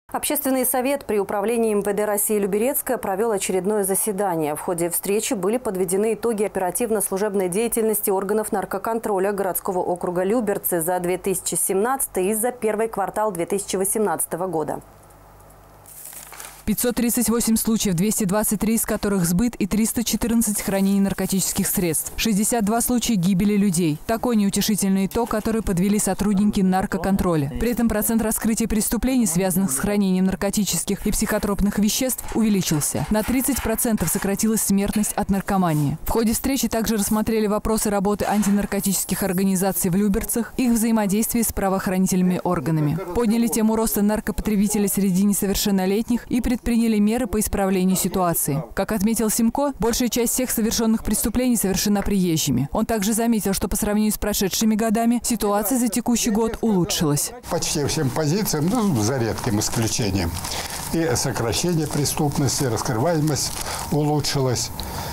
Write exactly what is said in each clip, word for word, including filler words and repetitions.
Общественный совет при управлении эм вэ дэ России Люберецкая провел очередное заседание. В ходе встречи были подведены итоги оперативно-служебной деятельности органов наркоконтроля городского округа Люберцы за две тысячи семнадцатый и за первый квартал две тысячи восемнадцатого года. пятьсот тридцать восемь случаев, двести двадцать три из которых сбыт и триста четырнадцать хранений наркотических средств. шестьдесят два случая гибели людей. Такой неутешительный итог, который подвели сотрудники наркоконтроля. При этом процент раскрытия преступлений, связанных с хранением наркотических и психотропных веществ, увеличился. На тридцать процентов сократилась смертность от наркомании. В ходе встречи также рассмотрели вопросы работы антинаркотических организаций в Люберцах, их взаимодействия с правоохранительными органами. Подняли тему роста наркопотребителей среди несовершеннолетних и предпринимателей. Приняли меры по исправлению ситуации. Как отметил Симко, большая часть всех совершенных преступлений совершена приезжими. Он также заметил, что по сравнению с прошедшими годами ситуация за текущий год улучшилась. Почти всем позициям, ну, за редким исключением, и сокращение преступности, раскрываемость улучшилась.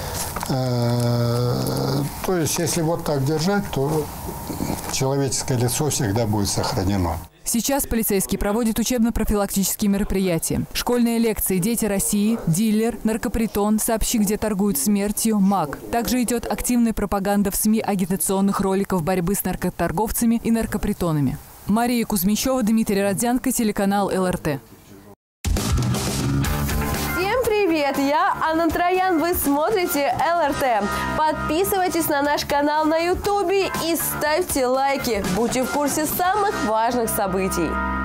То есть, если вот так держать, то человеческое лицо всегда будет сохранено. Сейчас полицейские проводят учебно-профилактические мероприятия. Школьные лекции «Дети России», «Дилер», «Наркопритон», «Сообщи, где торгуют смертью», «МАГ». Также идет активная пропаганда в СМИ агитационных роликов борьбы с наркоторговцами и наркопритонами. Мария Кузьмичева, Дмитрий Родзянко, телеканал эл эр тэ. Привет, я Анна Троян, вы смотрите эл эр тэ. Подписывайтесь на наш канал на ютубе и ставьте лайки. Будьте в курсе самых важных событий.